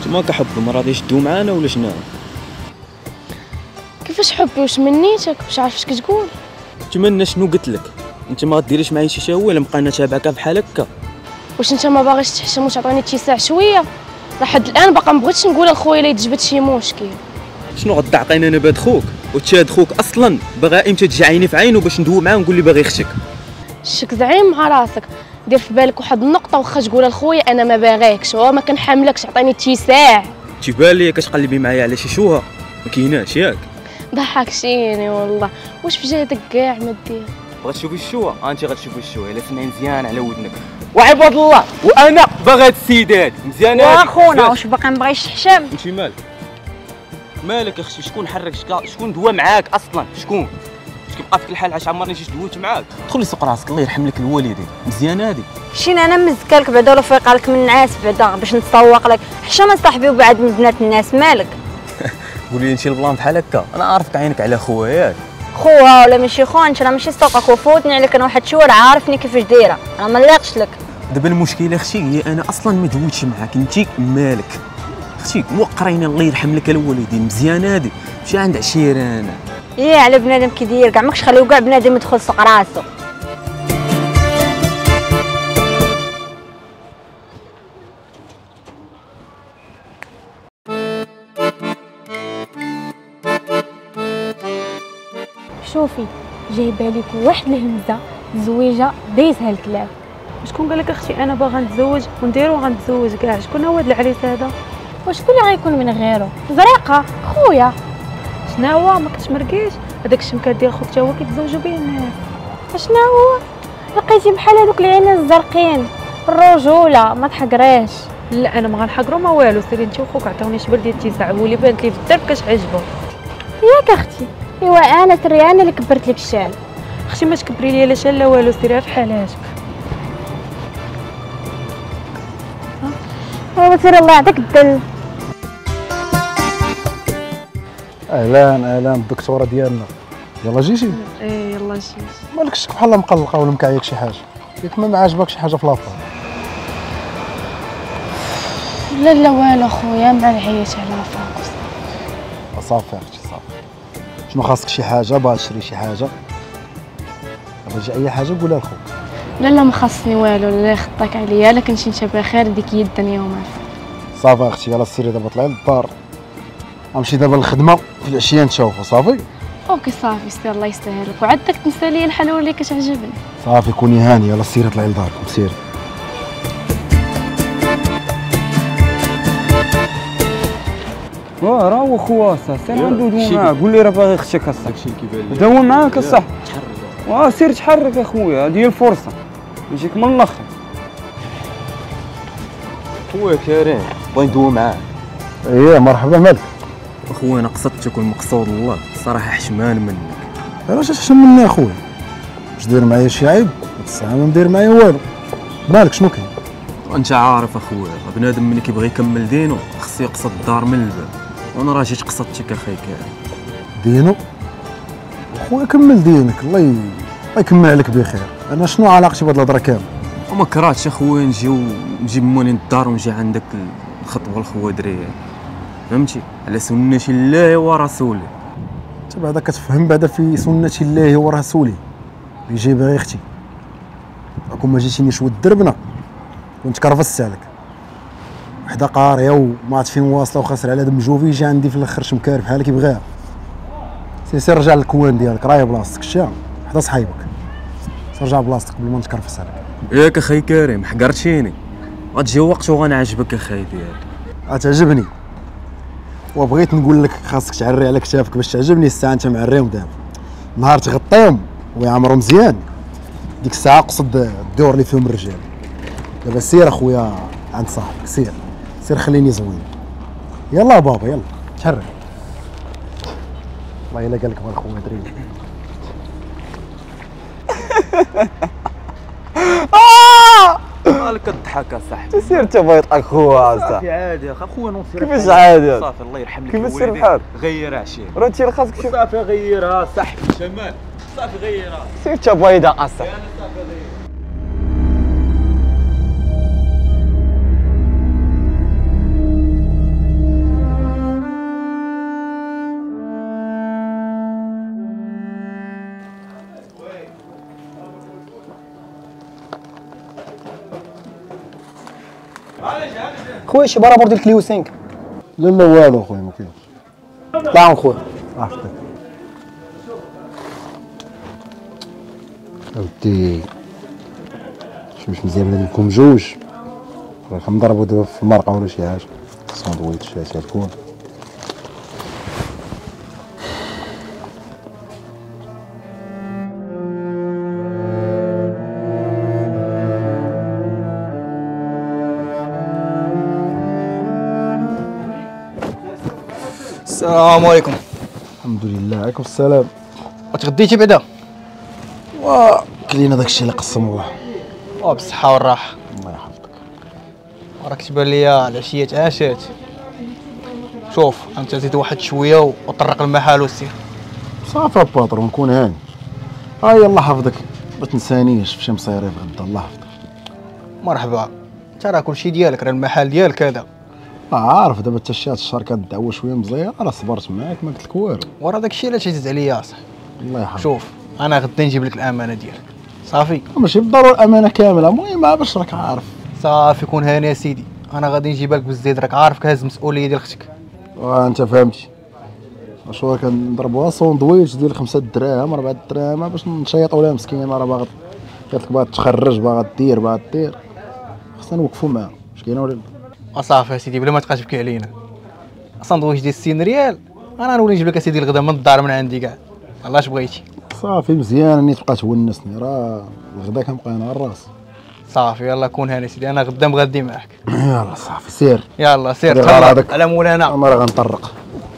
نتوما كحب المرا غادي يشدو معانا ولا شنو؟ كيفاش حبي واش منيتك باش عارف اش كتقول؟ نتمنى شنو قلت لك. انت ما غديريش معايا شي شهوه الا بقينا تابعك بحال هكا. واش انت ما باغيش تحشم وتعطيني اتساع شويه؟ لحد الان باقا مبغيتش نقول لخويا الا يتجبد شي مشكل. شنو غتعطيني انا بهاد خوك وتشاد خوك اصلا باغا امتى تجي عيني في عينه باش ندوي معاه ونقول لي باغي يخشك؟ الشك زعيم مع راسك، دير في بالك واحد النقطه واخا تقول لخويا انا ما باغيكش وما كنحملكش، عطيني اتساع. تيبان لي كتقلبي معايا على شي شوهه ما كايناش ياك؟ ضحكتيني والله. واش في جهدك كاع ما دير؟ بغات تشوفي الشوهه؟ انت غتشوفي الشوهه الا سمعي مزيان على ودنك. وعباد الله وانا باغي هاد السيد هاد مزيان. واخونا واش باقي مبغيش تحشم؟ انت مالك اختي؟ شكون حرك شكون دوا معاك اصلا؟ شكون كيبقى في كل حال؟ عاش عمرني شي دويت معاك؟ دخلي سوق راسك الله يرحم لك الوالدين. مزيان هادي مشينا انا مزكالك بعدا ولا فيقالك من الناس بعدا باش نتسوق لك. حشم صاحبي وبعد من بنات الناس مالك؟ قولي لي انت البلان بحال هكا، انا عارفك عينك على خويا ياك. خوها ولا ماشي خوها؟ انت راه ماشي سوقك وفوتني عليك انا واحد شهور عارفني كيفاش دايره، انا ما لاقش لك. دابا المشكله اختي هي انا اصلا ما دويتش معاك، انت مالك اختي؟ وقرينا الله يرحم لك الوالدين. مزيان هادي مشي عند عشيرانه. ايه على بنادم كيدير كاع ماكش خليو كاع بنادم يدخل سوق راسو. شوفي جايبه لك واحد الهمزه زويجه دايزها الكلاب. شكون قال لك اختي انا باغا نتزوج ونديرو غنتزوج كاع؟ شكون هو هذا العريس هذا؟ وشكون اللي غيكون من غيره؟ زريقه خويا. شنو هو ما كتمركيش؟ هذاك الشمكات ديال خوك تا هو كيتزوجوا به الناس. شنو هو؟ لقيتي بحال هذوك العينين الزرقين الرجوله ما تحقريش. لا انا ما غنحقرو ما والو، سيري انت وخوك عطاوني شبل ديال الاتساع، هو اللي بانت لي في الدرب كتعجبو. ياك اختي؟ ايوا انا تريانه اللي كبرت لك الشال. اختي ما تكبري لي لا شال لا والو، سيري في حالاتك. ايوا سير الله يعطيك الدل. اهلا الدكتوره ديالنا، يلا جيتي؟ ايه يلا جيت. مالكش بحال مقلقه ولا مكعيك شي حاجه؟ ياك ما عاجبك شي حاجه في لافا؟ لا والو خويا مع العيش على فاكس. صافي اختي صافي. شنو خاصك شي حاجه؟ باغا تشري شي حاجه؟ بغيتي اي حاجه قولها لخوك. لا ما خاصني والو، الله يخطاك عليا، لا كنتي انت بخير ديك هي الدنيا وما فيها. صافي اختي يلا سيري دابا طلعي للدار، غنمشي دابا للخدمه في العشيه نتشوفوا. صافي اوكي صافي سير الله يسهلك، وعدك تنسى لي الحلوه اللي كتعجبني. صافي كوني هانيه، يلا سيري طلعي لداركم سيري. راه هو خواسه، سير ندوي معاه قول لي راه باغي اختك اصاحبي. داكشي كيبان لي داوم معاك اصاحبي. تحرك سير تحرك اخويا، هذه هي الفرصه يجيك من الاخر. خويا كريم بغي ندوي معاه. ايه مرحبا مالك؟ اخويا انا قصدتك والمقصود الله الصراحه حشمان منك. علاش تحشم مني اخويا؟ واش داير معايا شي عيب؟ الصراحه ما داير معايا والو. مالك شنو كاين؟ وانت عارف اخويا بنادم ملي كيبغي يكمل دينو خصو يقصد الدار من الباب، وانا راه جيت قصدتك اخي كريم. دينو؟ خويا كمل دينك، الله يكمل عليك بخير. انا شنو علاقتي بهاد الهضره كامل؟ وما كرهتش اخويا نجيب مولين الدار ونجي عندك الخطبه الخويا دريه، فهمتي؟ على سنة الله ورسوله. انت بعدا كتفهم بعدا في سنة الله ورسوله اللي جايبها غير اختي. راكم ما جيتينيش ود دربنا كنت كرفست عليك. وحده قاريه وما عرفت فين واصله وخاسر على دم جوفي يجي عندي في الاخر شمكار بحال كيبغيها. سير رجع للكوان ديالك، راهي بلاصتك شتيها حدا صحيبك. سير رجع بلاصتك قبل ما نتكرفس عليك. ياك اخي كريم حقرتيني، غتجي وقت وغنعجبك اخي ديالي. غتعجبني وبغيت نقول لك خاصك تعري على كتافك باش تعجبني. الساعه انت معريهم دابا، نهار تغطيهم ويعمروا مزيان ديك الساعه قصد الدور اللي فيهم الرجال. دابا سير اخويا عند صاحبك، سير خليني زوين. يلا بابا يلا تحرك. والله الا قال لك مال خويا دريل. مالك كضحك اصاحبي؟ سير انت بغيت اخويا صافي عادي يا اخي خويا نوصل. كيفاش عادي؟ صافي الله يرحم لك كيفاش سير بحال؟ غير عشير راه انت اللي خاصك صافي غيرها صاحبي شمال. صافي غيرها سير انت بيضا اصاحبي. صافي غير. خويا شي بارابور ديال كليو 5. لا لا والو خويا ما كاينش. طلع خويا. عرفتك اودي مش مزيان لكم جوج. راكم نضربوا دابا في المرقه ولا شي حاجه. ساندويتش هاتي الكون. السلام عليكم. الحمد لله. عليكم السلام. تغديتي بعدا؟ كلينا داكشي اللي قسم الله. بالصحة والراحة. الله يحفظك. راك تبان ليا العشية تعاشات. شوف انت زيد واحد شوية وطرق المحل وسير. صافي باترون كون هاني. الله حفظك. ما تنسانيش في شي مصيريف غدا. الله يحفظك. مرحبا. انت راه كلشي ديالك، راه المحل ديالك هذا. عارف دابا حتى شي هاد الشهر كدعوى شويه مزيان. راه صبرت معاك ما قلت لك والو. ورا داكشي علاش عزيز عليا اصاحبي. الله يحفظك. شوف انا غدا نجيب لك الامانة ديالك. صافي. ماشي بالضروره الامانه كامله، المهم باش راك عارف. صافي كون هاني يا سيدي، انا غادي نجيبها لك بالزيد، راك عارف كهز المسؤوليه ديال اختك. انت فهمتي. واش كنضربوها ساندويتش ديال 5 دراهم 4 دراهم باش نشيطوا لها مسكينه. راه باغا قالت لك باغا تخرج باغا دير خصنا نوقفوا معاها. واش كاينه ولا لا؟ صافي يا سيدي بلا ما تبقى تبكي علينا. ساندويتش ديال 60 ريال انا نولي نجيب لك اسيدي الغدا من الدار من عندي كاع. الله اش بغيتي. صافي مزيان اني تبقى تونسني. راه الغدا كنبقى انا على الراس. صافي يلا كون هاني سيدي، انا غدا مغدي معاك. يلا صافي سير. يلا سير دير تهلا هذاك. على مولانا. انا راه غنطرق.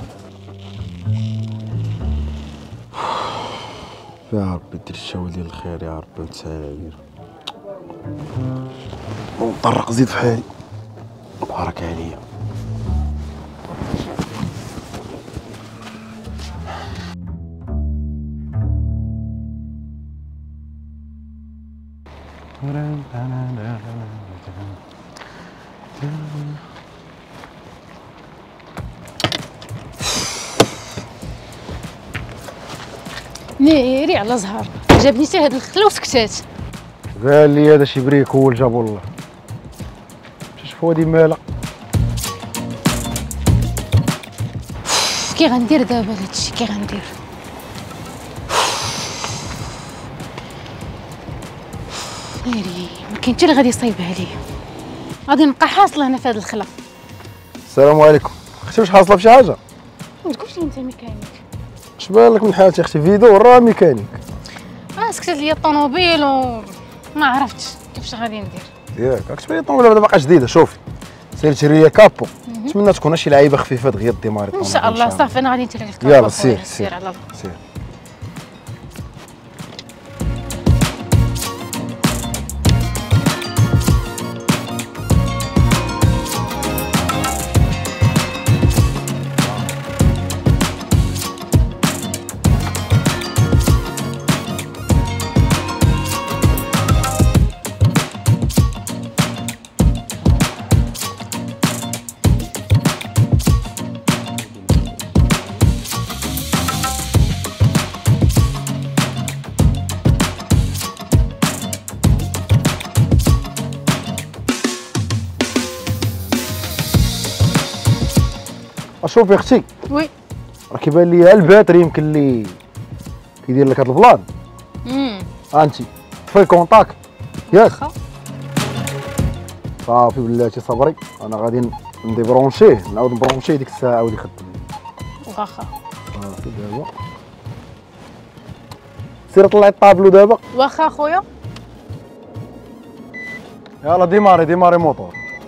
يا ربي دير الشاول ديال الخير يا ربي وتسهل علينا. ونطرق زيد في حالي. بارك عليا. نيري على زهر جابني حتى هاد الخله وسكتات. قال لي هذا شي بريك هو اللي جابو الله. شوف هادي مالها. كي غندير دابا هادشي كي غندير؟ نيري ما كاين حتى اللي غادي يصايبها ليا. غادي نبقى حاصله هنا في هاد الخلا. السلام عليكم. اختي واش حاصله بشي حاجه؟ ما تقولش لي انت ميكانيك. اش بان لك من حالتي اختي؟ فيدو راه ميكانيك. سكتت لي الطوموبيل وما عرفتش كيفاش غادي ندير. ياك راك تبان لي الطوموبيل دابا باقا جديده. شوفي سير شري ليا كابو. نتمنى تكون شي لعيبه خفيفه دغيا ديماري. ان شاء الله. صافي انا غادي نتلقى لك. يلا سير على الله. سير. شوفي اختي. وي. راه كيبان لي الباتري يمكن اللي كيدير لك هذا البلان. انت طفي كونطاك ياك. صافي بلاتي صبري انا غادي ندي برونشيه نعاود نبرونشيه ديك الساعه عاود يخدم. واخا. صافي دابا سير طلعي الطابلو دابا. واخا خويا. يلا ديماري موطور.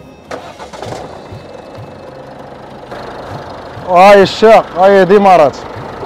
هاي الشاق هاي ديمارات.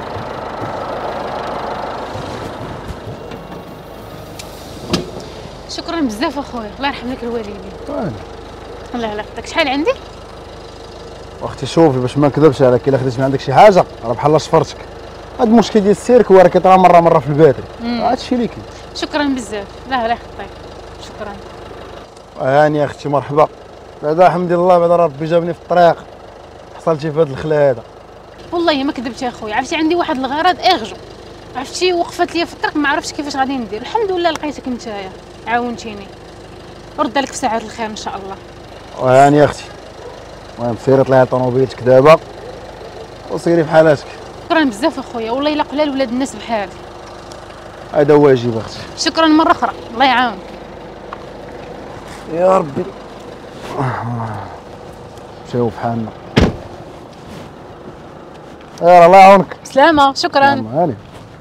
شكرا بزاف اخويا، الله يرحم لك الوالدين. الله يعافيك. شحال عندي؟ اختي شوفي باش ما نكذبش عليك، الا خديت من عندك شي حاجه راه بحال شفرتك. هاد المشكل ديال السيرك هو راه كيطرا مره في الباتري. هادشي اللي كاين. شكرا بزاف. الله يخطيك. شكرا. هاني يا اختي مرحبا. بعدا الحمد لله بعدا ربي جابني في الطريق حصلتي في هاد الخلا هذا. والله ما كذبت يا اخويا، عرفتي عندي واحد الغرض اغجو، عرفتي وقفت لي في الطريق ما عرفتش كيفاش غادي ندير. الحمد لله لقيتك نتايا عاونتيني. رد لك في ساعات الخير ان شاء الله. هاني يا اختي المهم سيري طلعي طوموبيلتك دابا وسيري بحالاتك. شكرا بزاف اخويا، والله الا قلال ولاد الناس بحالك. هذا واجب اختي. شكرا مره اخرى، الله يعاونك. يا ربي مشاو بحالنا. يلا الله يعاونك. سلامه. شكرا. هاني.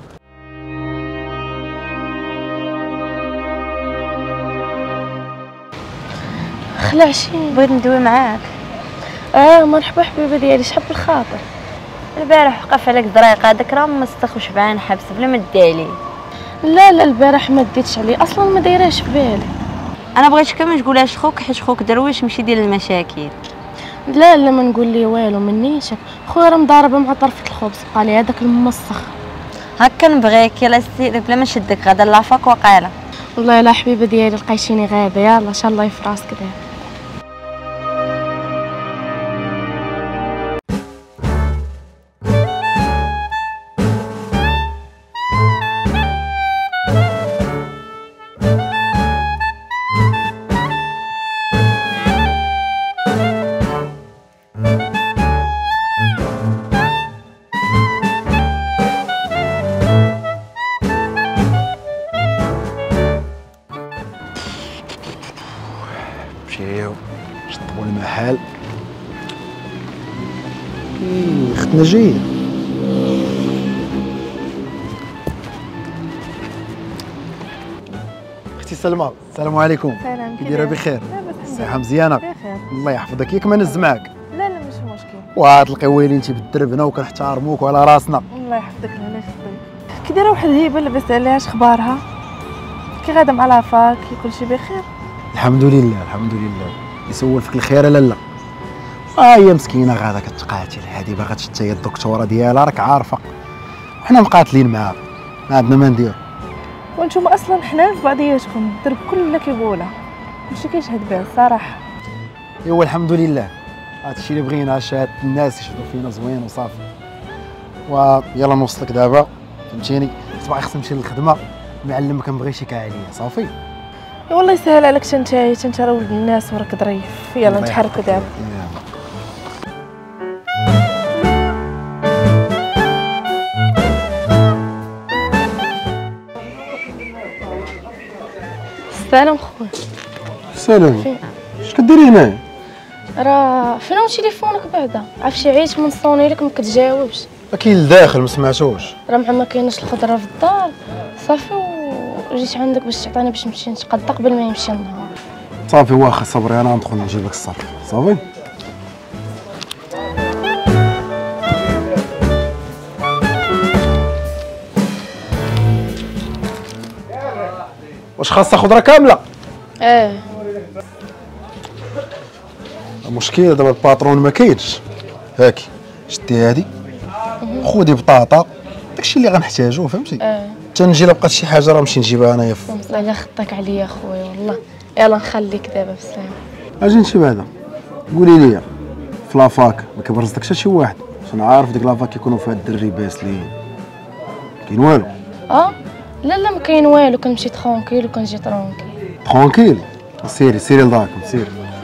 خلعشي بغيت ندوي معاك. مرحبا حبيبه ديالي، شحال بالخاطر. البارح وقف عليك زريقه، هذاك راه مسخ وشبعان حبس بلا ما دي عليه. لا البارح ما ديتش عليه اصلا، ما دايراش في بالي. انا بغيتك ما تقولهاش خوك حيت خوك درويش ماشي ديال المشاكل. لا ما نقول لي والو منيش، خويا راه مضاربه مع طرفه الخبز، قال لي هذاك المسخ. هكا نبغيك، يلا سير بلا ما نشدك غدا لافاك وقاله. والله لا حبيبه ديالي لقيتيني غاده، يلا ان شاء الله يفراسك دابا. مشيو شطبوا المحل. اختنا جايه. اختي سلمى، السلام عليكم. سلام. كي دايره؟ بخير؟ الصحه مزيانه؟ بخير. الله يحفظك. ياك ما نز معاك؟ لا ماشي مشكل. وعاد القويلين انت بالدرب هنا وكنحتارموك وعلى راسنا. الله يحفظك. علاش الضيف كي دايره واحد الهيبه لاباس عليها، اش اخبارها؟ كي غاده مع لافاك؟ كلشي بخير؟ الحمد لله الحمد لله. يسول فيك الخير لا هي مسكينه غاده كتقاتل، هادي باغا تشد هي الدكتوره ديالها، راك عارفه وحنا مقاتلين معاها، ما عندنا ما ندير. وانتم اصلا حنان في بعضياتكم، الدرب كله كيقولها، ماشي كيشهد بها الصراحه. ايوا الحمد لله، هادشي اللي بغينا، شهادة الناس يشهدوا فينا زوين وصافي. ويلا نوصلك دابا، فهمتيني؟ صباحي خصني نمشي للخدمه، المعلم ما كنبغيش يكا عليا صافي. والله يسهل عليك، انت راه ولد الناس وراك ظريف. يلا نتحركوا دابا. السلام خويا. سلام. اش كديري هنا؟ راه فين هو تليفونك بعدا؟ عرفتي عييت من صوني لك ما كتجاوبش. اكيد لداخل ما سمعتوش. راه مع ما كايناش الخضره في الدار صافي، وجيت عندك باش تعطيني باش نمشي نتقضى قبل ما يمشي النهار. صافي واخا صبري، انا ندخل نجيب لك الصرف صافي. واش خاصها خضره كامله؟ المشكله دابا الباترون ما كاينش. هاكي شدي هادي، خودي بطاطا، داكشي اللي غنحتاجو فهمتي. تنجي لا بقات شي حاجه راه نمشي نجيبها انايا. على خطك عليا خويا والله. يلا نخليك دابا بالسلامه. اجي نمشي بعدا. قولي لي في لافاك ما كيبرزلكش حتى شي واحد؟ باش انا عارف ديك لافاك كيكونوا فيها الدري باسلين. كاين والو؟ لا ما كاين والو، كنمشي ترونكيل وكنجي ترونكيل. ترونكيل؟ سيري لداركم سيري.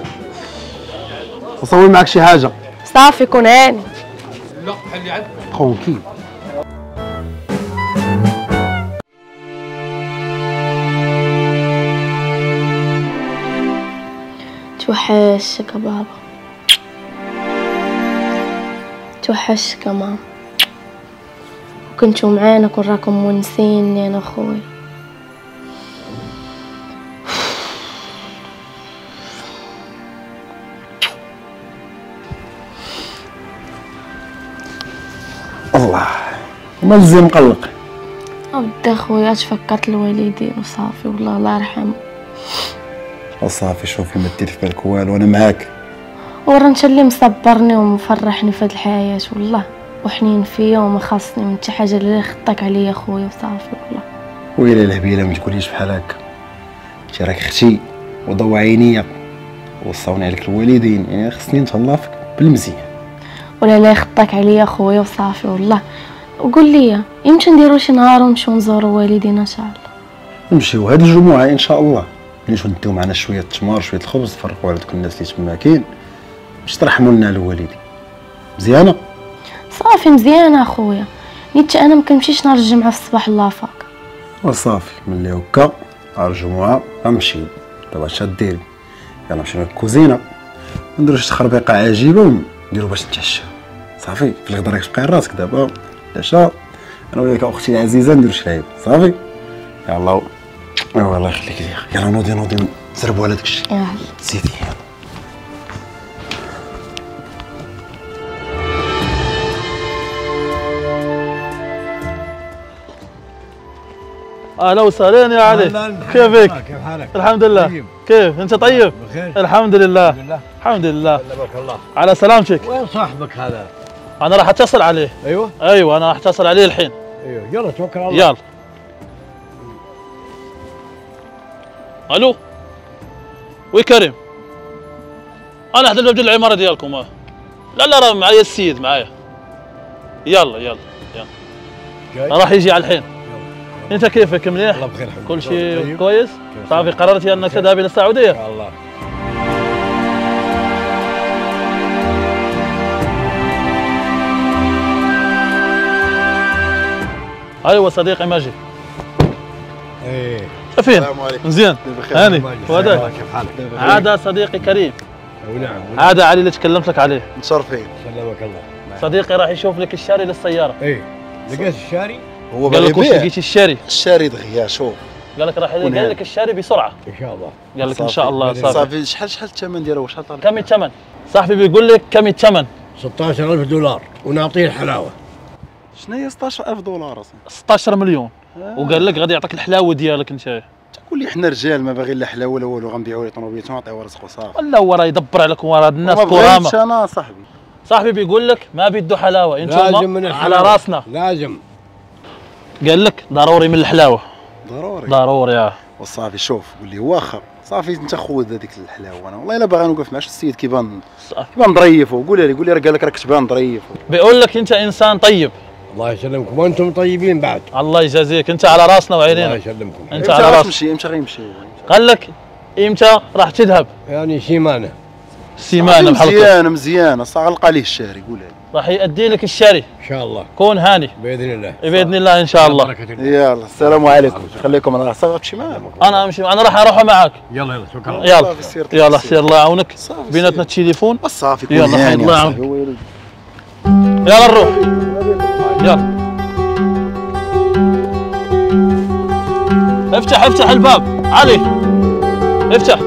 تصور معاك شي حاجه؟ صافي كون هاني. لا خلي عندك. ترونكيل. توحشك يا بابا، توحشك يا ماما، كنتو معانا كون راكم مونسيني انا خويا. الله ما مزيان مقلق. ودي خويا تفكرت الوالدين وصافي، والله الله يرحمه. صافي شوفي ما ديري في بالك والو، انا معاك. ورا انت اللي مصبرني ومفرحني في هاد الحياه والله، وحنين فيا وما خاصني من حتى حاجه اللي خطاك عليا خويا وصافي والله. ويلي الهبيله ما تقوليش بحال هكا، انت راك اختي وضو عينيا وصاوني عليك الوالدين، يعني خصني نتهلا فيك بالمزيان. ولا خطاك عليا خويا وصافي والله. وقول لي يمكن نديرو شي نهار ونمشيو نزورو والدينا ان شاء الله. نمشيو هاد الجمعه ان شاء الله، نمشيو نديو معنا شويه التمر شويه الخبز، نفرقوا على دوك الناس اللي تما كاين، باش ترحموا لنا الوالدين. مزيانه صافي مزيانه اخويا، نيت انا ما كنمشيش نهار الجمعه في الصباح لافاك. وصافي ملي هكا نهار الجمعه غنمشي. دابا اش ديري؟ يلا نمشيو للكوزينه نديرو شي تخربيقه عجيبه ونديرو باش نتعشى. صافي في الغدا راك تبقى راسك دابا العشاء انا وياك اختي العزيزه نديرو شي لعيب. صافي يلا ايوا الله يخليك ليا. يلا نوضي نزربوا على داكشي. يلا سيدي اهلا وسهلا يا علي. كيفك؟ كيف حالك؟ الحمد لله. طيب. كيف انت طيب؟ بخير الحمد لله. الحمد لله. على سلامتك. وين صاحبك هذا؟ انا راح اتصل عليه. ايوه انا راح اتصل عليه الحين. ايوه يلا توكل على الله. يلا. الو وي كريم، انا حدا باب العماره ديالكم. لا راه معايا السيد معايا. يلا راح يجي على الحين. انت كيفك؟ مليح؟ الله بخير الحمد كل شيء كويس؟ صافي قررتي انك تذهبي الى السعوديه؟ ان شاء الله. ايوه صديقي ماجد. ايه فين؟ السلام عليكم. مزيان هاني وهذاك كيف حالك؟ هذا صديقي كريم. ونعم هذا علي اللي تكلمت لك عليه. متشرفين. سلمك الله. صديقي راح يشوف لك الشاري للسياره. ايه لقيت الشاري؟ هو قال باغي لك واش يبيع لقيتي الشاري؟ الشاري دغيا. شوف قال لك راح قال لك الشاري بسرعه. ان شاء الله. قال لك ان شاء الله. صافي شحال الثمن ديالو؟ شحال طالب؟ كم الثمن؟ صاحبي بيقول لك كم الثمن؟ 16,000 دولار ونعطيه الحلاوه. شنو هي 16,000 دولار اصلا؟ 16 مليون. وقال لك غادي يعطيك الحلاوه ديالك انت. تقول لي حنا رجال ما باغيين لا حلاوه لا والو، غنبيعوا لي طوموبيلات ونعطيو رزقو صافي. ولا هو راه يدبر عليكم وراه الناس ما كرامه. بغيتش انا صاحبي. صاحبي بيقول لك ما بده حلاوه، لازم من انتم الحلاوة. على راسنا. لازم. قال لك ضروري من الحلاوه. ضروري وصافي. شوف قول لي واخا صافي انت خذ هذيك الحلاوه. انا والله الا باغي نوقف مع السيد كيبان ظريف. قول لي راه قال لك راك تبان ظريف. بيقول لك انت انسان طيب. الله يسلمكم وانتم طيبين بعد. الله يجازيك، انت على راسنا وعينينا. الله يسلمكم. انت على راسنا. امتى غيمشي؟ قال لك امتى راح تذهب؟ يعني سيمانه بحال مزيانه صح. غلق عليه الشاري. قول لي راح يأدي لك الشاري ان شاء الله. كون هاني باذن الله. باذن الله ان شاء الله. يلا السلام عليكم. خليكم انا صافي تمشي معاك. انا امشي، انا راح اروح معاك. يلا توكل على الله. يلا سير الله يعاونك. بيناتنا التليفون صافي. يلا حيد الله يعاونك. يلا نروح. يلا افتح الباب علي. افتح.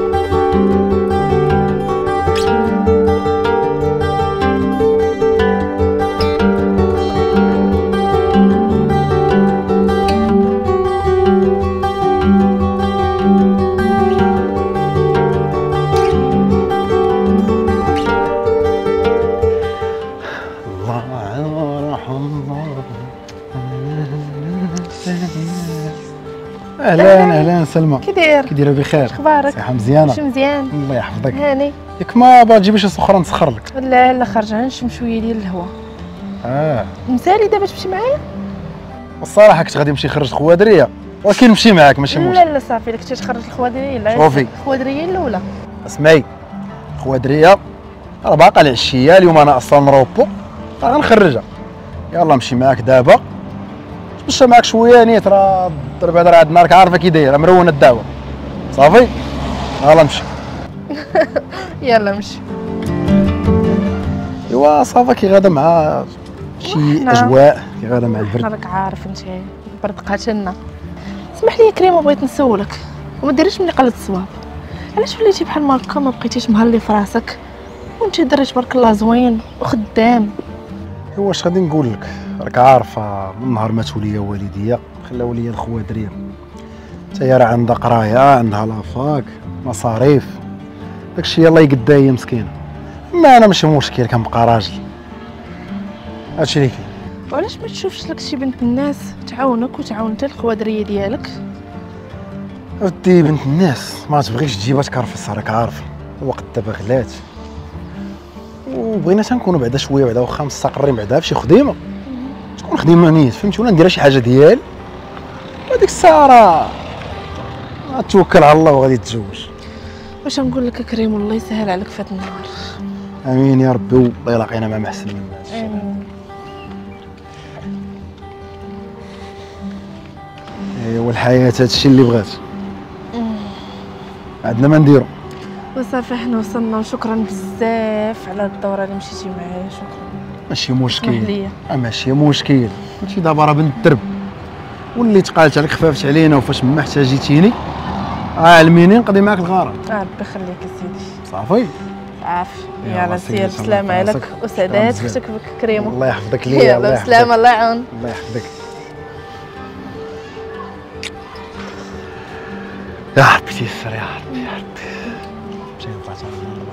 اهلا سلمى. كي داير؟ كي دايره؟ بخير. اخبارك؟ صحه مزيانه؟ ماشي مزيان؟ الله يحفظك. هاني ياك ما باغا تجيبي شي سخره نسخر لك؟ لا خرجنا نشم شويه ديال الهواء. مسالي دابا تمشي معايا؟ الصراحه كنت غادي نمشي نخرج خوادريه ولكن نمشي معاك ماشي مشكل. لا صافي. كنتي تخرج الخوادريه؟ لا شوفي الخوادريه الاولى. اسمعي خوادريه راه باقا العشيه اليوم. انا اصلا روبو غنخرجها. يلا نمشي معاك دابا نتمشى معاك شويه نيت. راه الضرب هذا راه عندنا راك عارفه كي داير مرونه الدعوه. صافي يلا نمشي. يلا مشي. ايوا صافا كي غادا مع شي اجواء، كي غادا مع البرد. راك عارف انت البرد قاتلنا. اسمح لي يا كريمه بغيت نسولك وما ديريش مني قلة الصواب. علاش وليتي بحال هكا ما بقيتيش مهلي في راسك وانت دري تبارك الله زوين وخدام؟ ايوا واش غادي نقول لك؟ راك عارفه من نهار ماتوا ليا والديا خلاو ليا الخوادريه. حتى هي راه عندها قرايه، عندها لافاك، مصاريف، داكشي يلاه يقدا هي مسكينه. اما انا ماشي مشكل كنبقى راجل. هادشي اللي كاين. وعلاش ما تشوفش لك شي بنت الناس تعاونك وتعاون حتى الخوادريه ديالك؟ ودي بنت الناس ما تبغيش تجيبها تكرفص، راك عارف الوقت دابا غلات، وبغينا تنكونوا بعدا شويه بعدا واخا مستقرين بعدا فشي خديمه تكون خديمه نيت فهمتي، ولا نديرها شي حاجه ديالي وهاديك الساعه راه غتوكل على الله وغادي تتزوج. واش نقول لك كريم، والله يسهل عليك فهاد النهار. امين يا ربي، والله يلاقينا مع محسن من هذا. امين. ايوا الحياه هادشي اللي بغات، عندنا ما نديرو. وصافي حنا وصلنا، وشكرا بزاف على الدوره اللي مشيتي معايا. شكرا. ماشي مشكل، ليا. ماشي مشكل، ماشي دابا راه بنت الدرب واللي تقالت عليك خفافت علينا، وفاش ما احتاجيتيني علميني نقضي معاك الغرض. ربي يخليك يا سيدي. صافي عافي. يلا يلا سيدي، سير بسلامة عليك وسعدات اختك بك كريمه. الله يحفظك ليا. يلا بسلامة، الله يعاون. الله يحفظك يا ربي، تيسر يا ربي يا ربي. مشي نفعت على المرة.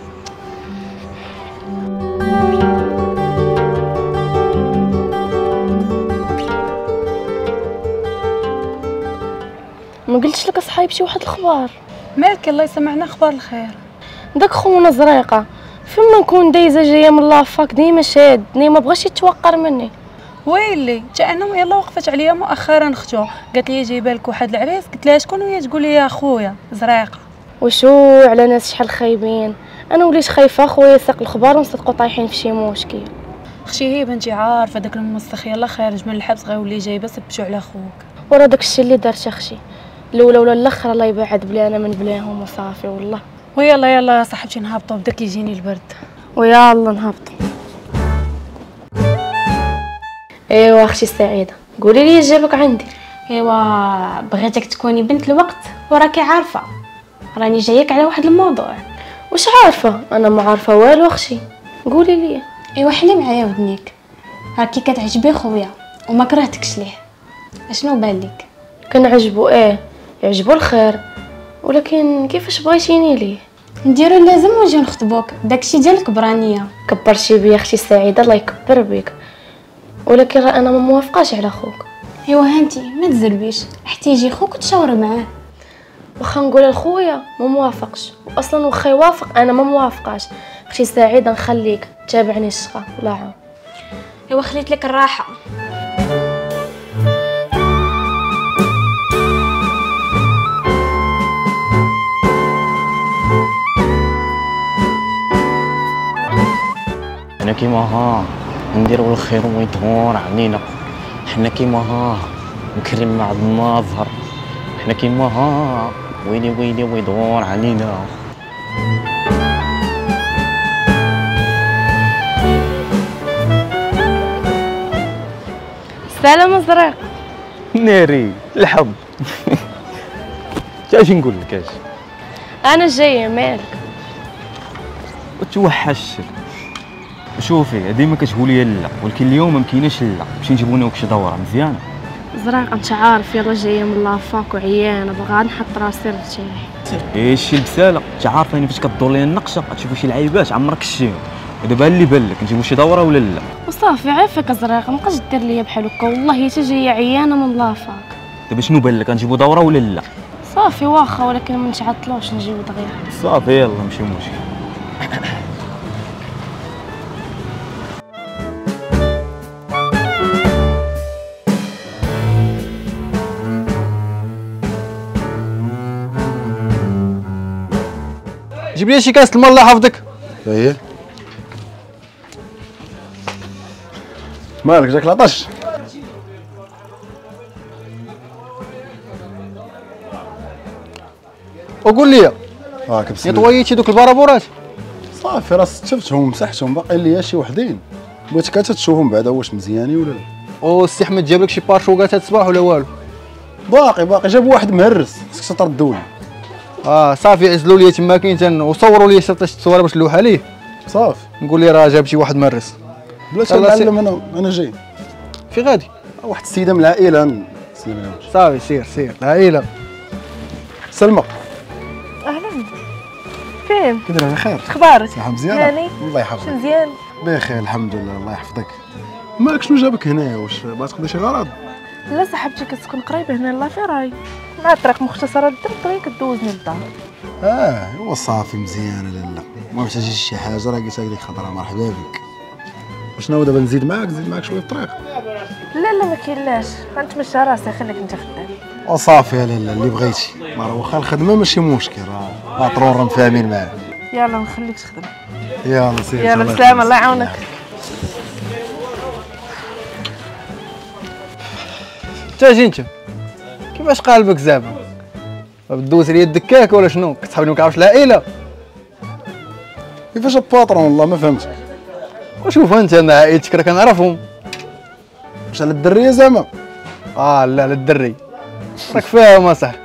ما قلتش لك اصحابي شي واحد الخبار؟ مالك الله يسمعنا اخبار الخير. داك خونا زريقه فما نكون دايزه جايه من لافاك ديما شادني، ما بغاش يتوقر مني. ويلي حتى انا يلا وقفت عليا مؤخرا اختو، قالت لي جايبه لك واحد العريس، قلت لها شكون هي؟ تقول لي يا خويا زريقه. وشو على ناس شحال خايبين، انا وليت خايفه خويا ساق الخبار ونصدقوا طايحين في شي مشكل. اختي هي بنتي عارفه داك الموسخ يلا خارج من الحبس غيولي جايبه سبشو على خوك. ورا داكشي اللي دارت اختي الاولى ولا الاخر، الله يبعد بلي انا من بلاهم وصافي والله. ويلا يلا صاحبتي نهبطوا، بدا كيجيني البرد. ويلا نهبطوا. ايوا اختي سعيده قولي لي جابك عندي. ايوا بغيتك تكوني بنت الوقت، وراكي عارفه راني جايك على واحد الموضوع. واش عارفه؟ انا ما عارفه والو اختي، قولي لي. ايوا حلي معايا ودنيك، راكي كتعجبي خويا وما كرهتكش ليه، اشنو بان لك؟ كنعجبو يعجبو الخير، ولكن كيفاش بغيتيني ليه؟ نديرو اللازم ونجيو نخطبوك، داكشي ديال الكبرانيه. كبرتي بيا اختي سعيده، الله يكبر بك، ولكن راه انا ما موافقاش على خوك. ايوا هانتي ما تزربيش، حتى يجي خوك وتشاوري معاه. واخا نقول لخويا ما موافقش، واصلا واخا يوافق انا ما موافقاش. اختي سعيده نخليك تابعني الشقه، الله يعاون. ايوا خليت لك الراحه. حنا كيما ها نديرو الخير ويدور علينا، حنا كيما ها نكرم مع الناظر، حنا كيما ها ويلي ويلي ويدور علينا. سلام زريق. ناري الحب. اش نقول لك؟ اش انا جايه مالك؟ وتوحشت. شوفي ديما كتقولي لا، ولكن اليوم ما مكيناش لا، نمشي نجيبو لنا شي دوره مزيانه. زريق انت عارف يلا جايه من لافاك وعيانه، باغا نحط راسي نرتاح. شي بساله، انت عارفه انا فاش كدور لي النقشه غتشوفي شي لعيبات عمرك شتيهم، ودابا اللي بان لك نجيبو شي دوره ولا لا. وصافي عافاك زريق، مابقاش دير ليا بحال هكا، والله حتى جايه عيانه من لافاك. دابا شنو بان لك؟ نجيبو دوره ولا لا؟ صافي واخا، ولكن ما نتعطلوش نجيبو دغيا. صافي يلا ماشي مشكل. جيب لي شي كاس الماء الله يحفظك. ايه مالك جاك العطش؟ وقول لي كبسلي طويتي دوك البارابورات؟ صافي راه ستفتهم مسحتهم، باقي ليا شي وحدين، بغيتك تشوفهم بعدا واش مزيانين ولا لا. والسي احمد جاب لك شي بارشوكات هاد الصباح ولا والو؟ باقي جاب واحد مهرس، خصك تردولي. صافي عزلوا لي تما كاين وصوروا لي شي التصويره باش نلوحها ليه. صافي نقول لي راه جاب شي واحد مهرس. بلاش نعلم، انا جاي. في غادي؟ واحد السيده من العائله نسلم عليها. صافي سير العائله. سلمى اهلا، فين؟ كي داير؟ بخير؟ اخبارك؟ صحه مزيانه؟ هاني؟ الله يحفظك. مزيان بخير الحمد لله، الله يحفظك. مالك شنو جابك هنايا؟ واش بغات تقضي شي غرض؟ لا صاحبتي كتسكن قريبه هنا لا في راي، مع الطريق مختصره الدرب دغيا كدوزني للدار. هو صافي مزيانه لالا، ما محتاجيش شي حاجه، راه قلت لك خضره مرحبا بك. وشنو دابا نزيد معاك شويه الطريق؟ لا ما كاينلاش، غنتمشى راسي، خليك انت خدام. وصافي لالا اللي بغيتي، راه واخا الخدمه ماشي مشكل، راه ضروري فاهمين معاك. يلا نخليك تخدم. يلا سير يلا بسلامة الله يعاونك. تاجي انت كيفاش قالبك زعما؟ بدوز لي الدكاك ولا شنو؟ كتحاولني ما كنعرفش العائله؟ كيفاش الباترون والله ما فهمت. وشوف انت انا عائلتك راه كنعرفهم. واش على الدريه زعما؟ لا على الدري راك فاهم اصاحبي.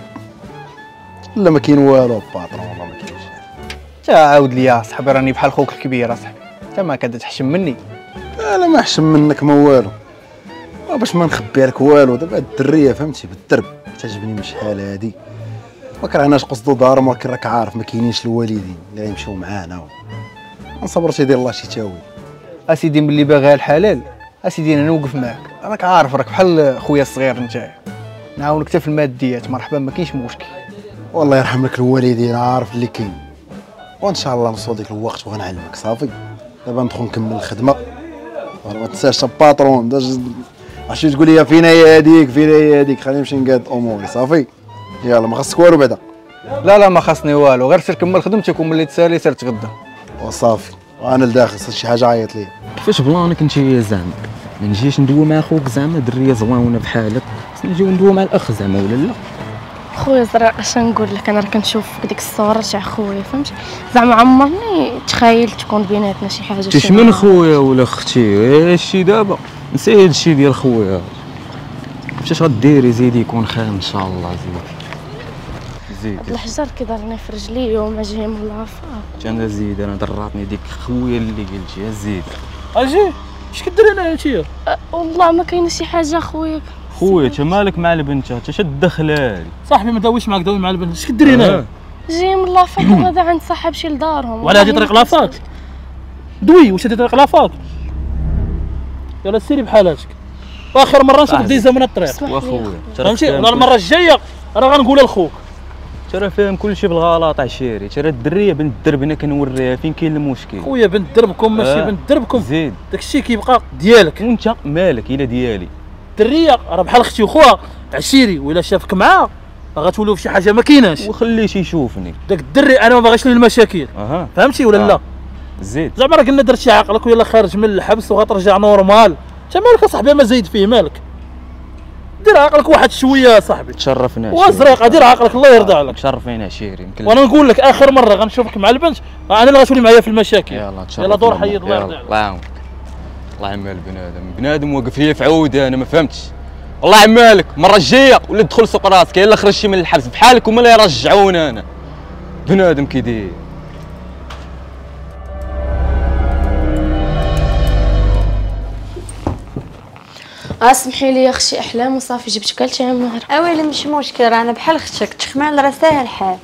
لا ما كاين والو الباترون والله ما كاينش. تا عاود ليا اصاحبي راني بحال خوك الكبير اصاحبي، انت ما كتحشم مني. انا ما حشم منك ما والو، باش ما نخبي لك والو. دابا الدريه فهمتي بالدرب تعجبني من شحال هادي، ما كرهناش قصدو دارهم، ولكن راك عارف ما كاينينش الوالدين اللي غيمشيو معانا. نصبر تيدير الله شي تاويل. اسيدي ملي باغيها الحلال اسيدي انا نوقف معاك، راك عارف راك بحال خويا الصغير نتايا، نعاونك حتى في الماديات مرحبا ما كاينش مشكل. والله يرحم لك الوالدين، عارف اللي كاين، وان شاء الله نوصل ديك الوقت وغنعلمك صافي. دابا ندخل نكمل الخدمه، ما تنساش الباترون عرفتي تقول لي فينا هي هذيك فينا هي هذيك، خليني نمشي نقاد اموري صافي. يلا ما خاصك والو بعدا. لا ما خاصني والو، غير سير كمل خدمتك وملي تسالي سير تغدا وصافي. وانا لداخل صرت شي حاجه عيط ليا. كيفاش بلانك انت زعما؟ ما نجيش ندوي مع خوك زعما دريه زوينه بحالك، خصنا نجيو ندوي مع الاخ زعما ولا لا؟ خويا زرق اش نقول لك، انا راه كنشوف ديك الصوره تاع خويا فهمتي، زعما عمرني تخيلت تكون بيناتنا شي حاجه. تشمن خويا ولا اختي؟ هادشي دابا نسي هادشي ديال خويا. كيفاش غديري زيدي يكون خير ان شاء الله. زيد هاد الحجر كيضرني في رجلي وما جاي من العفاق. انا زيد انا ضراتني ديك خويا اللي قلتي. زيد اجي اش كديري هنا انتيا؟ والله ما كاينه شي حاجه خويا. خويا انت مالك مع البنت؟ انت اش تدخلها؟ صاحبي ما داويش معاك، داوي مع البنت. اش كديري هنا؟ جاي من لافاك وغادا عند صاحب شي لدارهم. وعلى هادي طريق لافاك؟ دوي واش هادي طريق لافاك؟ يلا سيري بحالاتك، واخر مره نشوفك ديزا من الطريق. واخويا فهمتي؟ المره الجايه راه غنقولها لخوك. ترى فاهم كلشي بالغلط عشيري، ترى الدريه بنت الدرب انا كنوريها فين كاين المشكل. خويا بنت دربكم ماشي بنت دربكم. زيد داكشي كيبقى ديالك وانت مالك الا ديالي. الدريه راه بحال اختي وخوها عشيري، وإلا شافك معاها غتولوا في شي حاجه ما كايناش. وخليه يشوفني داك الدري انا ما باغيش ليه المشاكل. فهمتي ولا لا؟ زيد زعما راه قلنا درتي عقلك ويلا خارج من الحبس وغترجع نورمال. انت مالك اصاحبي ما زايد فيه مالك؟ دير عقلك واحد شويه صاحبي. تشرفنا وازرق دير عقلك الله يرضى عليك. تشرفينا عشيري. وانا نقول لك اخر مره غنشوفك مع البنت انا اللي غتولي معايا في المشاكل. يلا دور حيد الله يرضى عليك. الله يعاونك. الله يعمل بنادم واقف لي في عوده انا ما فهمتش. الله يعمالك المره الجايه ولا تدخل سوق راسك الا خرجتي من الحبس بحالك هما اللي يرجعونا. انا بنادم كيدير. سمحي لي يا اختي احلام وصافي جبت كلتي يا مهر. اويلي مش مشكل، رانا بحال اختك تخمع راه ساهل الحال.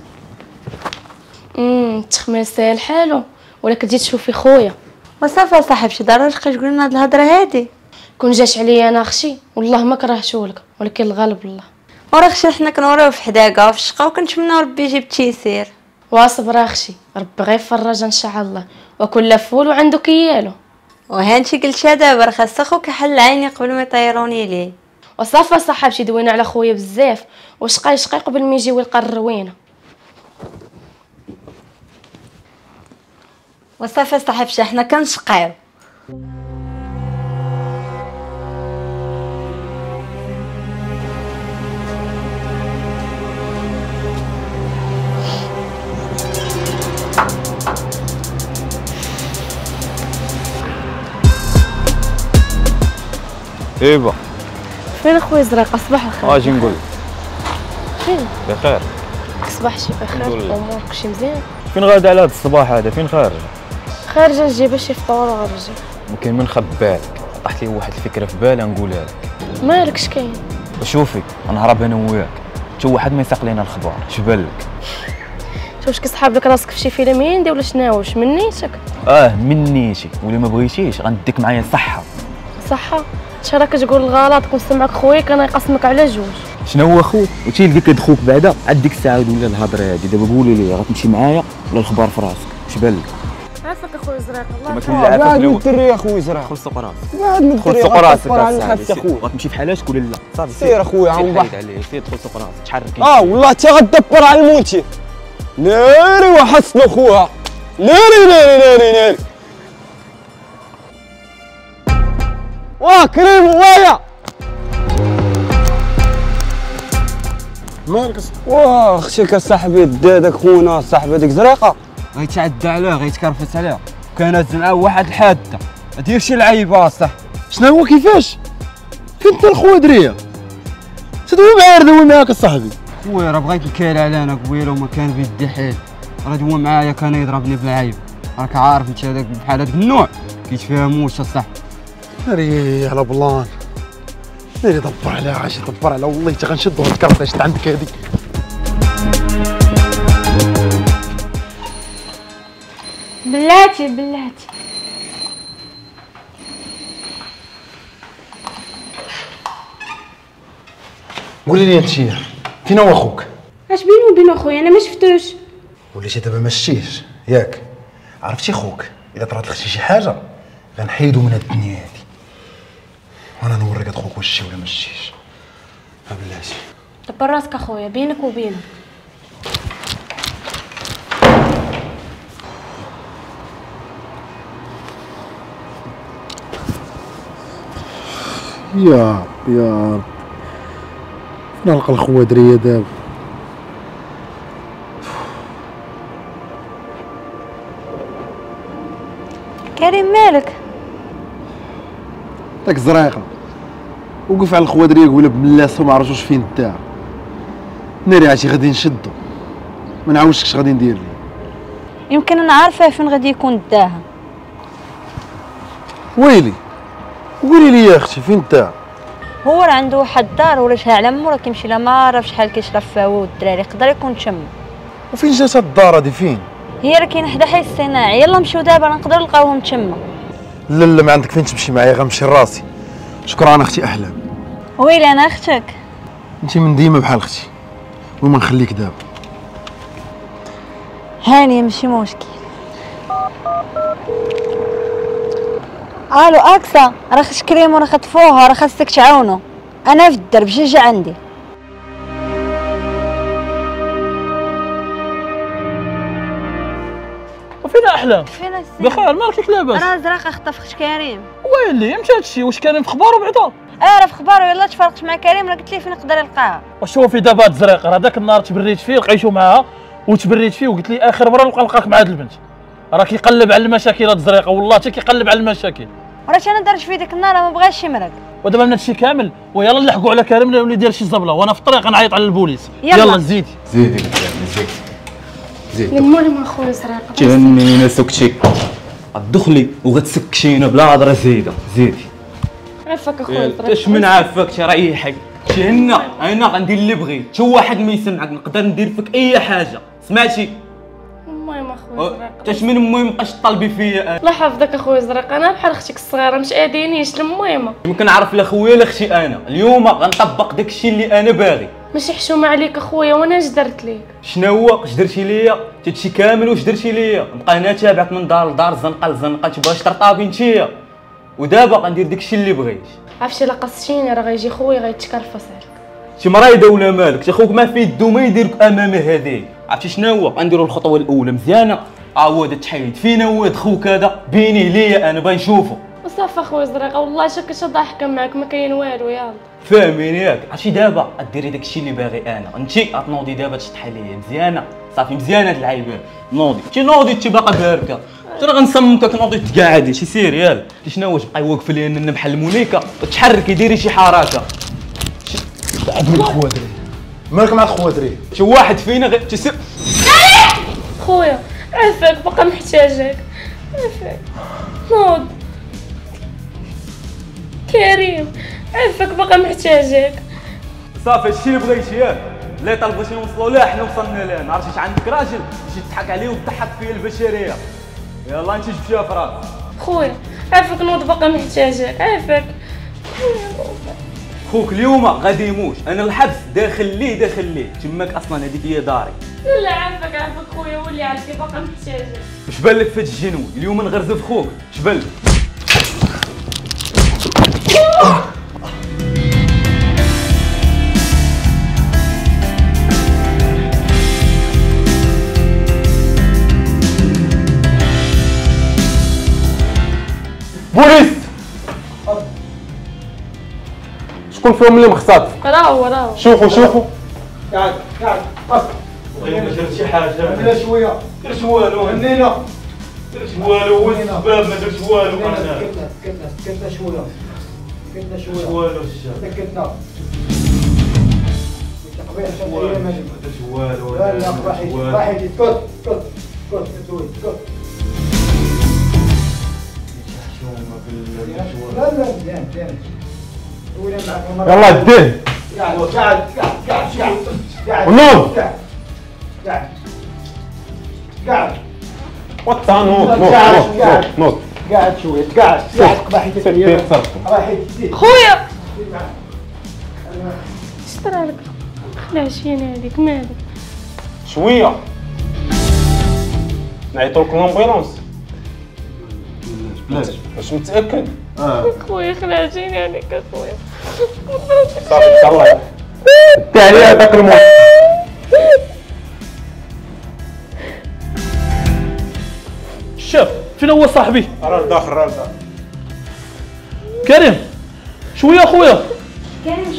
تخمير ساهل حالو ولا كتجي تشوفي خويا وصافي صاحبي شي ضروري تبقاي تقولي لنا هاد الهضره هادي. كون جات عليا انا اختي والله ما كرهتولك، ولكن الغالب الله. وراه اختي حنا كنوريو في حداقه وفي الشقه وكنتمناو ربي يجيب التيسير. واصبر اختي ربي غير يفرج ان شاء الله، وكل فول وعنده كيالو. وهانتي قلتها دابا راه خاص خوك يحل عيني قبل ما يطيروني ليه. وصافي صاحبتي دوينا على خويا بزاف وشقى قبل ما يجي ويلقى الروينه. وصافي صاحبتي حنا كنشقاو. ايوا فين اخويا زريق؟ صباح الخير. اجي نقول فين؟ بخير. صباح شي بخير، امورك شي مزيان؟ فين غادا على هذا الصباح هذا؟ فين خارج؟ خارجه نجيب شي فطور وغنرجع. ممكن ما نخبالك، طاحت لي واحد الفكره في بالي نقولها لك. مالك اش كاين؟ شوفي نهرب انا وياك حتى واحد ما يساق لينا الخبار. اش بالك؟ واش كتصحاب لك راسك في شي فيلم هندي ولا شنو؟ واش من نيتك؟ من نيتي، ولا ما بغيتيش غنديك معايا صحه. صحه؟ اش راك تقول الغلط؟ كون سمعك خويا انا يقسمك على جوج. شنو هو خوك؟ وتيلقى كدخوك بعدا عاد ديك الساعه ولا الهضره هادي. دابا قولي لي غتمشي معايا ولا الخبار في راسك؟ اش بالك؟ عافاك اخويا زريق الله ما كاين لا عافاك بعد الدري يا خويا زريق. دخل سوق راسك. بعد دخل سوق راسك اخويا. غتمشي في حالاتك ولا لا؟ صافي سير اخويا عم بحر. سير دخل سوق راسك تحرك. والله انت غدبر على الموتي. ناري وحسن اخويا. ناري ناري ناري ناري. واه كريم وايا مالك؟ واه اختك صاحبي دادك خونا صاحبي هذيك زريقه غيتعدى عليه غيتكرفس عليه كانت معاه واحد الحاده هادي شي لعيبه صح. شنو هو كيفاش؟ فين انت الخوادريه؟ تدوي معايا دوي معاك اصاحبي. خويا راه بغيت نكال على انا قبيله وما كان بيدي حيل راه هو معايا كان يضربني بالعيب راك عارف انت هذاك بحال هذاك النوع كيتفاهموش اصاحبي. ناري على بلان ناري دبر عليها عاشر دبر عليها والله حتى غنشدو هاد الكرطه شت عندك هادي. بلاتي بلاتي قولي لي انت فين هو اخوك؟ اش بيني وبين خويا انا ما شفتوش. وليتي دابا ما شتيش ياك؟ عرفتي خوك الا طرات لك شي حاجه غنحيدو من هاد الدنيا هادي وانا نوريك هاد خوك واش شتي ولا ما شتيش. ها بلاتي دبر راسك اخويا بينك وبينه. يا رب فين نلقى الخوادريه دابا؟ كريم مالك؟ داك الزريقه وقف على الخوادريه قول بالله ما عرفتوش فين داها. ناري عرفتي غادي نشدو ما نعاودش غادي ندير ليه. يمكن انا عارفه فين غادي يكون داها. ويلي قولي لي يا اختي فين داها؟ هو راه عنده واحد الدار ولا شحال على مورا كيمشي لا ما عرف شحال كيشرب فيها هو والدراري يقدر يكون تما. وفين جات هاد الدار هادي فين؟ هي راه كاينه حدا حي الصناعي يلا نمشيو دابا نقدروا نلقاوهم تما. لا ما عندك فين تمشي معايا غنمشي لراسي. شكرا اختي احلام. ويلي انا اختك. انت من ديما بحال اختي وما نخليك دابا. هانيه ماشي مشكل. الو اكسا راه خش كريم وراه خطفوها راه خاصك تعاونو. انا في الدرب جي عندي. وفين احلام؟ فين السي؟ بخير مالك كيف لاباس؟ راه زرقه خطف خش كريم. ويلي مشى هادشي واش كريم في خبارو بعدا؟ راه في خبارو يلاه تفرقت مع كريم راه قلت ليه فين نقدر نلقاها. وشوفي دابا هاد الزريقه راه داك النهار تبريت فيه لقيتو معاها وتبريت فيه وقلت لي اخر مره نلقاك مع هاد البنت. راه كيقلب على المشاكل هاد الزريقه والله حتى كيقلب على المشاكل. وراه انا درت فيه ديك النهار ما بغاش يمرق. ودابا من هادشي كامل ويلا نلحقوا على كريم ولا يدير شي زبله وانا في الطريق غنعيط على البوليس. يلا زيدي من المهم اخويا زريقه جنينا سكتي غتدخلي وغتسكشينا بلا هضره زايده زيدي. عافاك اخويا زريقه. اش من عافاك تريحك هنا انا غندير اللي بغيت حتى واحد ما يسمعك نقدر ندير فيك اي حاجه سمعتي. المهم اخويا زريقه اش من المهم مابقاش تطالبي فيا. الله يحفظك اخويا زريقه انا بحال اختك الصغيره مش ادينيش المهم. يمكن نعرف لا خويا لا اختي انا اليوم غنطبق داكشي اللي انا باغي. ماشي حشومه عليك اخويا وانا اش درت ليك؟ شنو هو اش درتي ليا؟ هادشي كامل واش درتي ليا؟ نبقى هنا تابعك من دار لدار زنقه لزنقه تبغاش ترطابي نتيا ودابا غندير داكشي اللي بغيت. عرفتي لا قصتيني راه غيجي خويا غيتكرفس عليك. شي مرايده ولا مالك شي خوك ما في يدو ما يديرك امامي هذه. عرفتي شنو هو؟ غنديروا الخطوه الاولى مزيانه هو هذا التحيد فينا هو هاد خوك هذا بيني ليا انا باغي نشوفو. وصافي اخويا زريقه والله شكلش ضاحكه معاك ما كاين والو يلا فاهمين ياك. عرفتي دابا غديري داكشي اللي باغي انا انتي غتنوضي دابا تشطحي ليا مزيانه صافي مزيانه هاد اللعيبه نوضي انتي نوضي انتي باقا باركه ترى غنصممك نوضي تقعدي شي سير يالا شنو واش بقاي واقف ليا انا بحال المونيكا تحركي ديري شي حركه. بعد من الخوادري مالك مع الخوادري؟ شي واحد فينا غير تسير خويا عافاك باقا محتاجك عافاك نوض كريم عافاك باقا محتاجك. صافي هادشي اللي بغيتي ياك لا طلبوا شي نوصلوا لا حنا وصلنا لهنا. عرفتي عندك راجل تجي تضحك عليه وتضحك فيا البشريه. يلا انت جبتيها في راسك. خويا عافاك نوض باقا محتاجك عافاك. خوك اليوم غادي يموت انا الحبس داخل ليه تماك اصلا هذيك هي داري. لا عافاك خويا ولي عرفتي باقا محتاجك. واش بالك في هاد الجنوي اليوم نغرزف خوك واش بالك؟ بوليس. شكون فيهم اللي مختطف؟ راهو شوفوا. قاعد بس بغينا ندير شي حاجه. هنينا شويه. درت والو. هنينا. درت والو والسباب ما درت والو انا. سكتنا شويه. درت والو الشاب. سكتنا. ما درت والو. لا راح يجي اسكت لا مزيان يلا ديه. قاعد ونوض. قاعد وطا نوض. قاعد شويه قاعد راح يجي خويا اشترى لك خلاشين هذيك مالك شويه نعيطوا لكم لامبيلونس. بلاش واش متاكد؟ خويا خلاشين هذيك اخويا صافي يلاه دي عليها داك الموت. شوف فين هو صاحبي؟ راه داخل كريم شويه خويا. كريم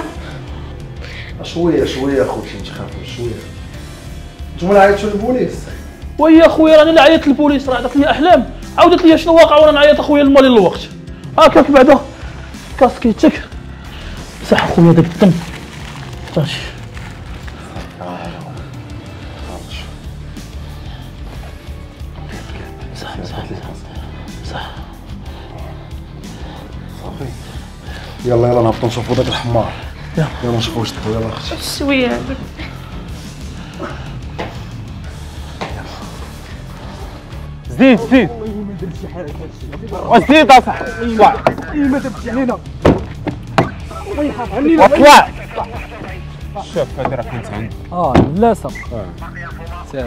شويه اخوتي تخافوا شويه. نتوما عيطتوا للبوليس؟ ويا خويا راني اللي عيطت للبوليس، راه عطات لي احلام عاودت لي شنو واقع وانا نعيط اخويا لمالي الوقت. هاكاك بعدا كاسكيتك صح خويا داك الدم طاشي. صح يلا نهبطوا نشوفوا داك الحمار. يلا نشوفوا واش دخل. يلا اختي شويه هذيك زيد وزيد اصاحبي. ما درتش علينا. اطلع. شوف هادي راه كنت عندي. للاسف سير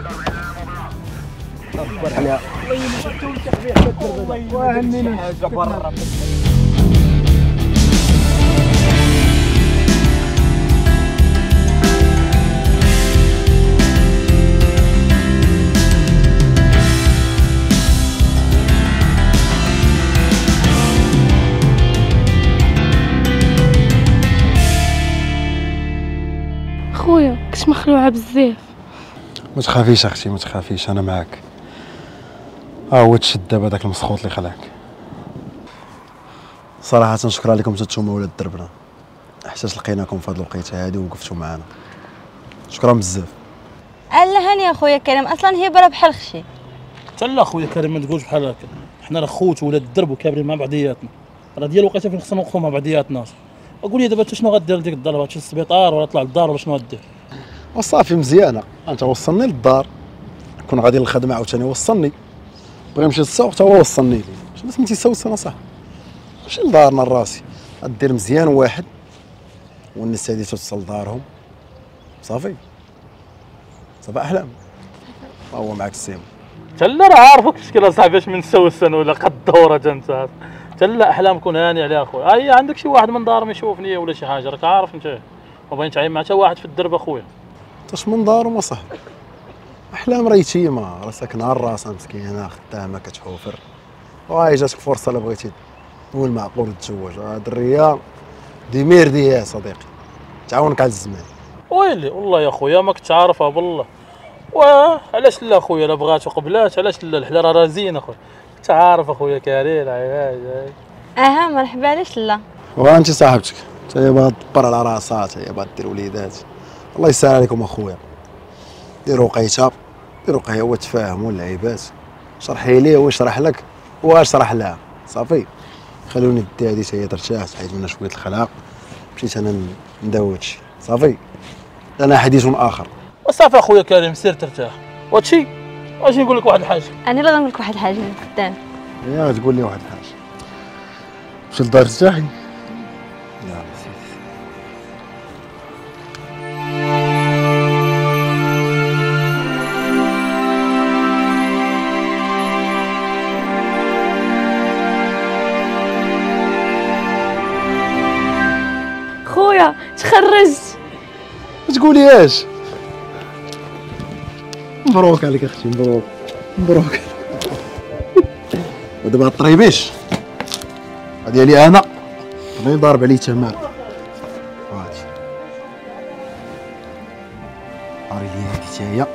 اكبر عليها. وهنينا حاجه برا. خويا كنت مخلوعه بزاف. ما تخافيش اختي ما تخافيش انا معاك. هو تشد دابا داك المسخوط اللي خلاك. صراحه شكرا لكم نتوما ولاد دربنا حيت لقيناكم في هاد الوقيته هادي ووقفتوا معنا. شكرا بزاف. الا هاني اخويا كريم اصلا هي برا بحال خشي. حتى لا خويا كريم ما تقولش بحال هكا، حنا راه خوت ولاد الدرب وكابرين مع بعضياتنا، راه ديال الوقيته فين خصنا نوقفوا مع بعضياتنا. قول لي دابا انت شنو غدير ديك الدار؟ غتمشي للسبيطار ولا تطلع للدار ولا شنو غدير؟ وصافي مزيانه انت وصلني للدار كون غادي للخدمه عاوتاني وصلني. بغي نمشي للسوق حتى هو وصلني لي. شنو سميتي سوس انا صح ماشي لدارنا لراسي. غدير مزيان واحد والناس هادي توصل لدارهم صافي احلام. هو معاك السيم. تلا راه عارفك مشكل اصاحبي اش من سوسن ولا قد الدوره انت. تلا احلام كون هاني عليها اخويا. هي عندك شي واحد من دارهم يشوفني ولا شي حاجه راك عارف انت ما بغيتش نتعاين مع حتى واحد في الدرب اخويا. انت من دارهم اصاحبي. احلام راه يتيمه راه ساكنه راسها مسكينه خدامه كتحوفر وهاي جاتك فرصه الا بغيتي هو المعقول تتزوج. هاد الدريه ديمير يا صديقي تعاونك على الزمان. ويلي والله يا خويا ما كنت عارفها بالله. واه علاش لا خويا لا بغات وقبلات علاش لا الحلا راه زين اخويا. انت عارف اخويا كريم اها مرحبا علاش لا. وانت صاحبتك حتى هي باغا تدبر على راسها حتى هي باغا دير وليدات. الله يسهل عليكم اخويا. ديروا وقيته ديروا قهوه تفاهموا اللعيبات. شرحي ليه ويشرح لك واشرح لها صافي. خلوني دي هادي هي ترتاح تحيد منها شويه الخلاق. مشيت انا نداوي هادشي صافي. انا حديث اخر. وصافي اخويا كريم سير ترتاح. وهادشي اجي نقول لك واحد الحاجه. انا اللي غنقول لك واحد الحاجه من قدام. يا تقول لي واحد الحاجه. مشي للدار ترتاحي. خويا تخرجت. ما تقوليهاش. مبروك عليك اختي مبروك. ودابا طريبيش ديالي انا راني ضارب عليه تمام. هادي عاري لي هادي تا هي.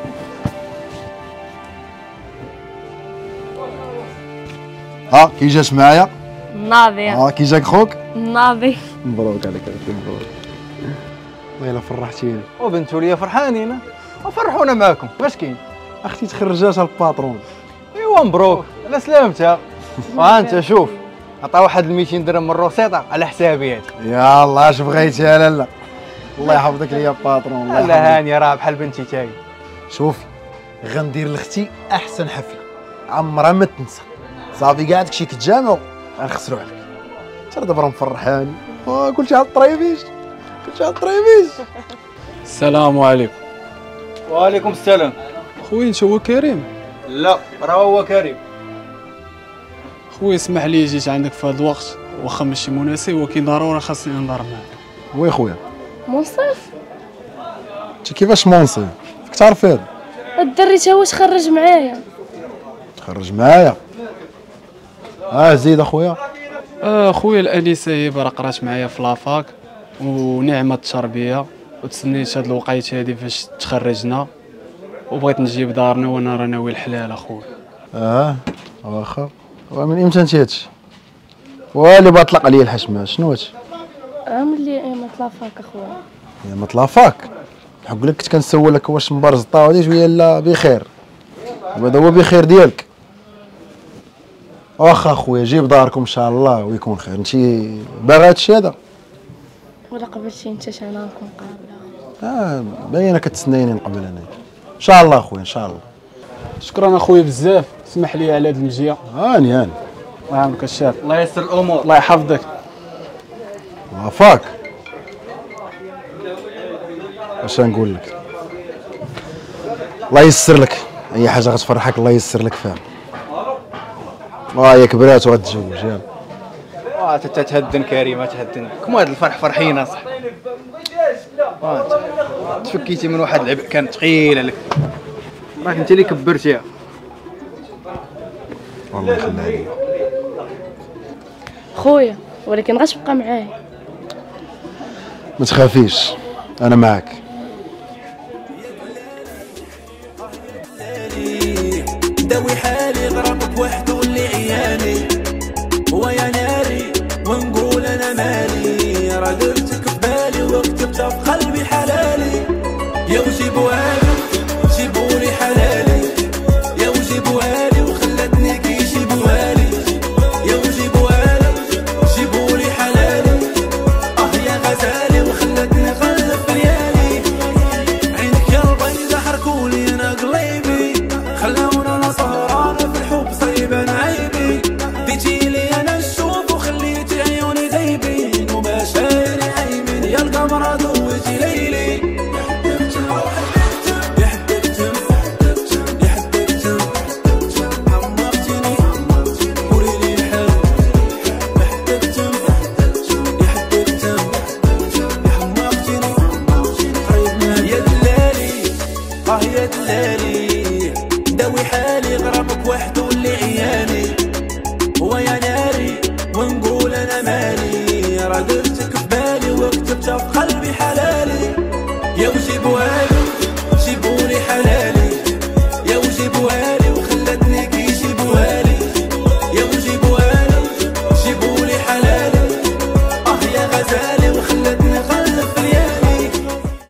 ها كي جات معايا ناضي كي جاك خوك ناضي. مبروك عليك اختي مبروك. والله الا فرحتيني. وبنتو ليا فرحانين وفرحونا معاكم. واش كاين اختي تخرجات الباترون. ايوا مبروك على سلامتها. ها انت شوف عطا واحد 200 درهم من الروسيطه على حسابي هذه. يا الله اش بغيتي يا لالا. الله يحفظك ليا باترون. الله يحفظك. لا هانيه راه بحال بنتي تاهي. شوفي غندير لاختي احسن حفله عمرها ما تنسى. صافي كاع داكشي كتجامعوا غنخسروا عليك. انت دابا راه مفرحاني. كلشي على الطريبيش كلشي على الطريبيش. السلام عليكم. وعليكم السلام. خويا انت هو كريم؟ لا راه هو كريم. خويا اسمح لي جيت عندك في هذا الوقت واخا ماشي مناسب ولكن ضروري خاصني نهضر معاك. وي خويا منصف انت كيفاش منصف فيك تعرف هذا الدري تا هو تخرج معايا. تخرج معايا زيد اخويا. خويا الانسه هي راه قرات معايا في لافاك ونعمه التربيه وتسنيت هاد الوقيته هادي فاش تخرجنا وبغيت نجيب دارنا وانا راه ناوي الحلال اخويا. واخا ومن امتى انت هادشي؟ واللي بطلق عليا الحشمه شنو هادشي؟ ملي ما طلافاك اخويا. يا ما طلافاك نحق لك كنت كنسولك واش مبرزطه ولا شويه لا بخير. وهذا هو بخير ديالك. واخا اخويا جيب داركم ان شاء الله ويكون خير. انت باغي هادشي هذا ولا قبلتي انت انا نكون قابله؟ باينه كتسنايني نقبل انا ان شاء الله اخويا ان شاء الله. شكرا اخويا بزاف. اسمح لي على هاد المجيه. هاني الله يعاونك الشاف. الله يسر الامور. الله يحفظك. وافاك واش نقول لك. الله ييسر لك اي حاجه غتفرحك. الله ييسر لك فيها. ياك كبرات وغتزوج يلا. تتهدن كريمه تهدن كم هاد الفرح فرحين اصاحبي. تفكيتي من واحد العبء كان ثقيل عليك راك انت اللي كبرتيها. والله يخليها عليك خويا ولكن غاش تبقى معايا. ما تخافيش انا معاك. داوي حالي غرامك وحده اللي عياني هو يا ناري ونقول انا مالي راه درتك في بالي وكتبتها في